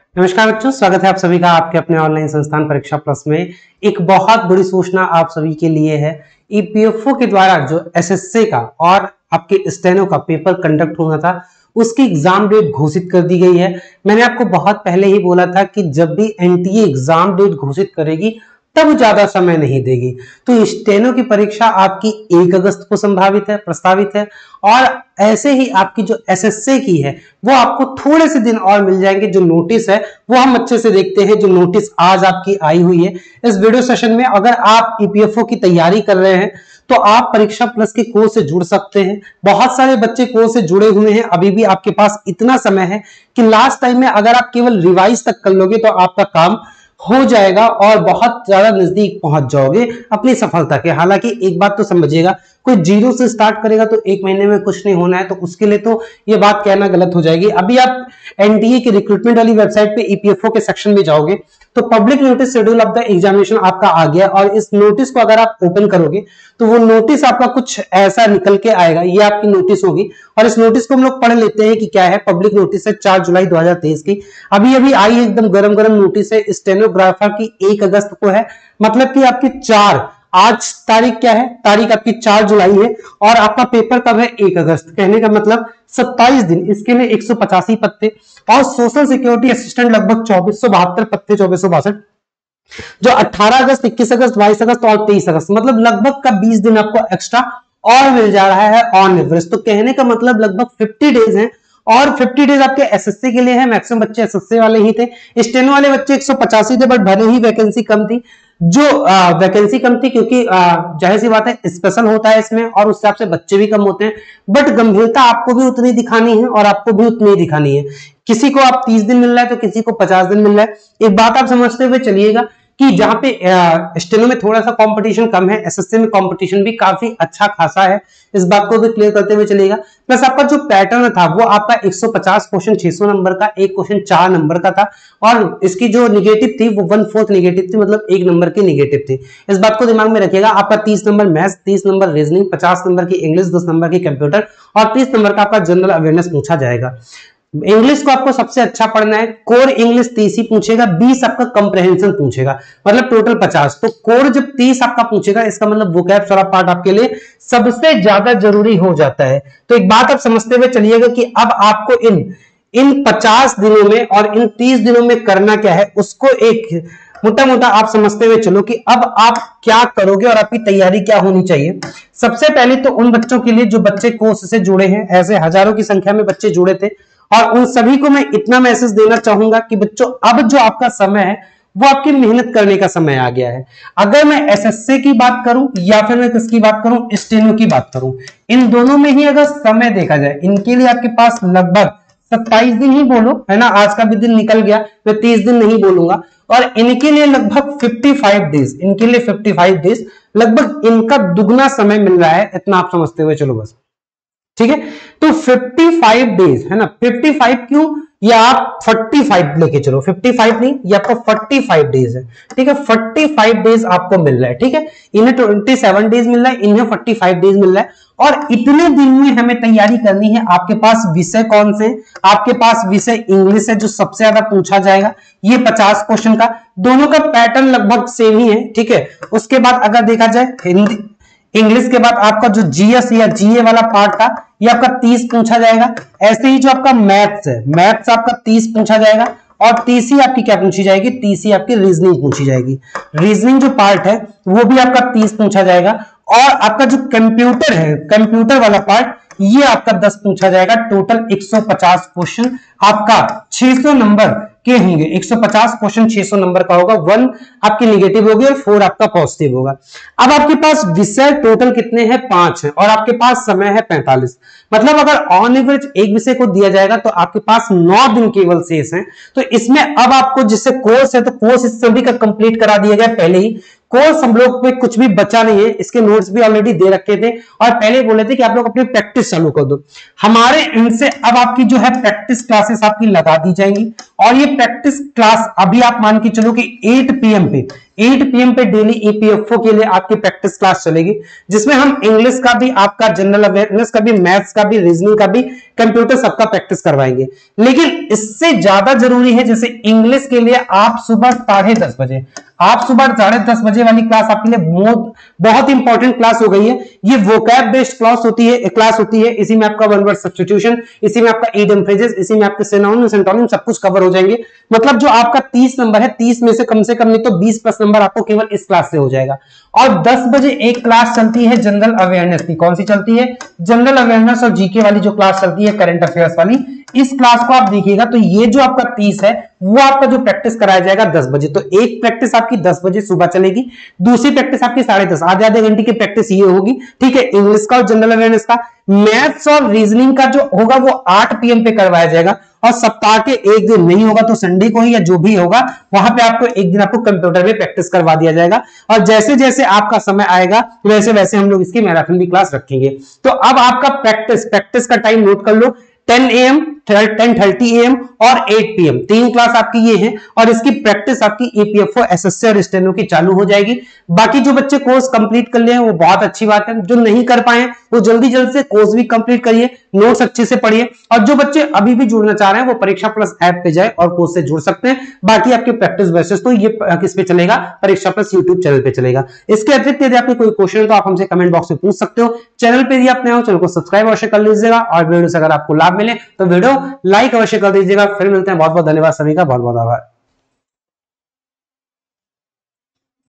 नमस्कार बच्चों, स्वागत है आप सभी का आपके अपने ऑनलाइन संस्थान परीक्षा प्लस में। एक बहुत बड़ी सूचना आप सभी के लिए है। ईपीएफओ के द्वारा जो एसएससी का और आपके स्टेनो का पेपर कंडक्ट होना था, उसकी एग्जाम डेट घोषित कर दी गई है। मैंने आपको बहुत पहले ही बोला था कि जब भी एनटीए एग्जाम डेट घोषित करेगी तब ज्यादा समय नहीं देगी। तो स्टेनो की परीक्षा आपकी 1 अगस्त को प्रस्तावित है और ऐसे ही आपकी जो एसएससी की है वो आपको थोड़े से दिन और मिल जाएंगे। जो नोटिस है वो हम अच्छे से देखते हैं। जो नोटिस आज आपकी आई हुई है इस वीडियो सेशन में, अगर आप ईपीएफओ की तैयारी कर रहे हैं तो आप परीक्षा प्लस के कोर्स से जुड़ सकते हैं। बहुत सारे बच्चे कोर्स से जुड़े हुए हैं। अभी भी आपके पास इतना समय है कि लास्ट टाइम में अगर आप केवल रिवाइज तक कर लोगे तो आपका काम हो जाएगा और बहुत ज्यादा नजदीक पहुंच जाओगे अपनी सफलता के। हालांकि एक बात तो समझिएगा, कोई जीरो से स्टार्ट करेगा तो 1 महीने में कुछ नहीं होना है, तो उसके लिए तो ये बात कहना गलत हो जाएगी। अभी आप एनटीए की रिक्रूटमेंट वाली वेबसाइट पे ईपीएफओ के सेक्शन में जाओगे तो public notice schedule of the examination आपका आ गया और इस नोटिस को अगर आप ओपन करोगे तो वो नोटिस आपका कुछ ऐसा निकल के आएगा। ये आपकी नोटिस होगी और इस नोटिस को हम लोग पढ़ लेते हैं कि क्या है। पब्लिक नोटिस है 4 जुलाई 2023 की, अभी अभी आई, एकदम गरम गरम नोटिस है। स्टेनोग्राफर की 1 अगस्त को है, मतलब कि आपकी 4, आज तारीख क्या है, तारीख आपकी 4 जुलाई है और आपका पेपर कब है 1 अगस्त। कहने का मतलब 27 दिन, इसके लिए 185 पत्ते और सोशल सिक्योरिटी असिस्टेंट लगभग 2472 पत्ते, 2462, जो 18 अगस्त, 21 अगस्त, 22 अगस्त और 23 अगस्त, मतलब लगभग का 20 दिन आपको एक्स्ट्रा और मिल जा रहा है ऑन एवरेज। तो कहने का मतलब लगभग 50 डेज है और 50 डेज आपके एसएससी के लिए है। मैक्सिमम बच्चे एसएससी वाले ही थे। स्टेनो वाले बच्चे 185 थे, बट भले ही वैकेंसी कम थी, वैकेंसी कम थी क्योंकि जाहिर सी बात है स्पेशल होता है इसमें और उस हिसाब से बच्चे भी कम होते हैं, बट गंभीरता आपको भी उतनी दिखानी है और आपको भी उतनी दिखानी है। किसी को आप 30 दिन मिल रहा है तो किसी को 50 दिन मिल रहा है। एक बात आप समझते हुए चलिएगा कि जहां पे स्टेनो में थोड़ा सा कंपटीशन कम है, एसएससी में कंपटीशन भी काफी अच्छा खासा है। इस बात को भी क्लियर करते हुए चलिएगा। प्लस आपका जो पैटर्न था वो आपका 150 क्वेश्चन 600 नंबर का, एक क्वेश्चन 4 नंबर का था और इसकी जो निगेटिव थी वो 1/4 निगेटिव थी, मतलब 1 नंबर की निगेटिव थी। इस बात को दिमाग में रखिएगा। आपका 30 number maths, 30 number reasoning, 50 number की इंग्लिश, 10 नंबर की कंप्यूटर और 30 नंबर का आपका जनरल अवेयरनेस पूछा जाएगा। इंग्लिश को आपको सबसे अच्छा पढ़ना है। कोर इंग्लिश 30 ही पूछेगा, 20 आपका कंप्रहेंशन पूछेगा, मतलब टोटल 50। तो कोर जब 30 आपका पूछेगा इसका मतलब वोकैब्स वाला पार्ट आपके लिए सबसे ज्यादा जरूरी हो जाता है। तो एक बात आप समझते हुए चलिएगा कि अब आपको इन 50 दिनों में और इन 30 दिनों में करना क्या है, उसको एक मोटा मोटा आप समझते हुए चलो कि अब आप क्या करोगे और आपकी तैयारी क्या होनी चाहिए। सबसे पहले तो उन बच्चों के लिए जो बच्चे कोर्स से जुड़े हैं, ऐसे हजारों की संख्या में बच्चे जुड़े थे, और उन सभी को मैं इतना मैसेज देना चाहूंगा कि बच्चों अब जो आपका समय है वो आपकी मेहनत करने का समय आ गया है। अगर मैं एसएससी की बात करूं या फिर मैं किसकी बात करूं, स्टेनो की बात करूं, इन दोनों में ही अगर समय देखा जाए, इनके लिए आपके पास लगभग 27 दिन ही बोलो, है ना, आज का भी दिन निकल गया, मैं 30 दिन नहीं बोलूंगा, और इनके लिए लगभग 55 डेज, इनके लिए 55 डेज, लगभग इनका दुगना समय मिल रहा है। इतना आप समझते हुए चलो बस, ठीक है। तो 55 डेज है ना, 55 क्यों, या आप 45 लेके चलो, 55 नहीं, ये आपका 45 डेज है, ठीक है। 45 डेज आपको मिल रहा है, ठीक है। इन्हें 27 डेज मिल रहा है, इन्हें 45 डेज मिल रहा है, और इतने दिन में हमें तैयारी करनी है। आपके पास विषय कौन से, आपके पास विषय इंग्लिश है जो सबसे ज्यादा पूछा जाएगा, ये 50 क्वेश्चन का, दोनों का पैटर्न लगभग सेम ही है, ठीक है। उसके बाद अगर देखा जाए हिंदी, इंग्लिश के बाद आपका जो जीएस या जीए वाला पार्ट था ये आपका 30 पूछा जाएगा। ऐसे ही जो आपका मैथ्स है, मैथ्स आपका 30 पूछा जाएगा, और 30 ही आपकी क्या पूछी जाएगी, 30 ही आपकी रीजनिंग पूछी जाएगी। रीजनिंग जो पार्ट है वो भी आपका 30 पूछा जाएगा, और आपका जो कंप्यूटर है, कंप्यूटर वाला पार्ट, ये आपका 10 पूछा जाएगा। टोटल 150 क्वेश्चन आपका 600 नंबर के होंगे। 150 क्वेश्चन 600 नंबर का होगा। 1 आपकी निगेटिव होगी और 4 आपका पॉजिटिव होगा। अब आपके पास विषय टोटल कितने हैं, 5 है, और आपके पास समय है 45। मतलब अगर ऑन एवरेज एक विषय को दिया जाएगा तो आपके पास 9 दिन केवल शेष हैं। तो इसमें अब आपको, जिससे कोर्स है, तो कोर्स इस सभी का कंप्लीट करा दिया गया पहले ही। कोर्स हम लोग पे कुछ भी बचा नहीं है, इसके नोट्स भी ऑलरेडी दे रखे थे और पहले बोले थे कि आप लोग अपनी प्रैक्टिस चालू कर दो। हमारे इनसे अब आपकी जो है प्रैक्टिस क्लासेस आपकी लगा दी जाएंगी, और ये प्रैक्टिस क्लास अभी आप मान के चलो कि 8 PM पे 8 PM पे डेली ईपीएफओ के लिए आपकी प्रैक्टिस क्लास चलेगी, जिसमें हम इंग्लिश का भी, आपका जनरल अवेयरनेस का भी, मैथ्स का भी, रीजनिंग का भी, कंप्यूटर सबका प्रैक्टिस करवाएंगे। लेकिन इससे ज्यादा जरूरी है, जैसे इंग्लिश के लिए आप सुबह 10:30 बजे, आप सुबह 10:30 बजे वाली क्लास आपके लिए बहुत इंपॉर्टेंट क्लास हो गई है। ये वोकैब बेस्ड क्लास होती है। इसी में आपका वन वर्ड सब्स्टिट्यूशन, इसी में आपका इडियम फ्रेजेस, इसी में आपके सिनोनिम सिंटोनिम सब कुछ कवर हो जाएंगे। मतलब जो आपका 30 नंबर है, 30 में से कम नहीं तो 20 प्लस नंबर आपको केवल इस क्लास से हो जाएगा। और 10 बजे एक क्लास चलती है जनरल अवेयरनेस की। कौन सी चलती है? जनरल अवेयरनेस और जीके वाली जो क्लास चलती है, करंट अफेयर्स वाली। इस क्लास को आप देखिएगा तो ये जो आपका 30 है वो आपका जो प्रैक्टिस कराया जाएगा 10 बजे। तो एक प्रैक्टिस आपकी 10 बजे सुबह चलेगी, दूसरी प्रैक्टिस आपकी 10:30, आधे घंटे की प्रैक्टिस ये होगी, ठीक है, इंग्लिश का और जनरल अवेयरनेस का। मैथ्स और रीजनिंग का जो होगा वो 8 PM पे करवाया जाएगा, और सप्ताह के एक दिन नहीं होगा तो संडे को ही, या जो भी होगा वहां पे आपको एक दिन आपको कंप्यूटर पे प्रैक्टिस करवा दिया जाएगा। और जैसे जैसे आपका समय आएगा वैसे वैसे हम लोग इसकी मैराथन भी क्लास रखेंगे। तो अब आपका प्रैक्टिस का टाइम नोट कर लो, 10 AM, 10:30 AM और 8 PM, 3 क्लास आपकी ये है। और इसकी प्रैक्टिस आपकी ईपीएफओ, एसएससी और स्टेनो की चालू हो जाएगी। बाकी जो बच्चे कोर्स कंप्लीट कर लिए हैं वो बहुत अच्छी बात है, जो नहीं कर पाए वो जल्दी से कोर्स भी कंप्लीट करिए, नोट्स अच्छे से पढ़िए। और जो बच्चे अभी भी जुड़ना चाह रहे हैं वो परीक्षा प्लस ऐप पे जाए और कोर्स से जुड़ सकते हैं। बाकी आपके प्रैक्टिस बेसिस तो ये किस पे चलेगा? परीक्षा प्लस यूट्यूब चैनल पे चलेगा। इसके अतिरिक्त यदि आपके कोई क्वेश्चन है तो आप हमसे कमेंट बॉक्स में पूछ सकते हो। चैनल पे यदि आप नए हो, चैनल को सब्सक्राइब अवश्य कर लीजिएगा, और वीडियो से अगर आपको लाभ मिले तो वीडियो लाइक अवश्य कर दीजिएगा। फिर मिलते हैं। बहुत बहुत धन्यवाद सभी का, बहुत बहुत आभार।